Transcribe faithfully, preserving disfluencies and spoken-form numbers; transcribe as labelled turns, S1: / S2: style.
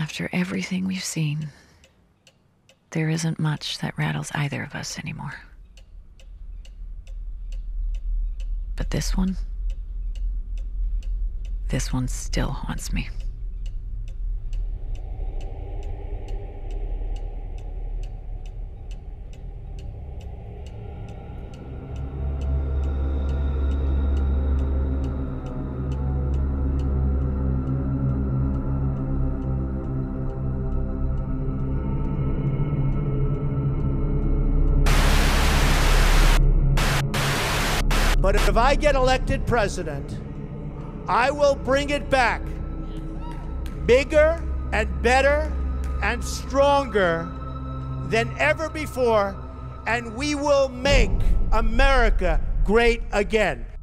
S1: After everything we've seen, there isn't much that rattles either of us anymore. But this one, this one still haunts me.
S2: But if I get elected president, I will bring it back bigger and better and stronger than ever before, and we will make America great again.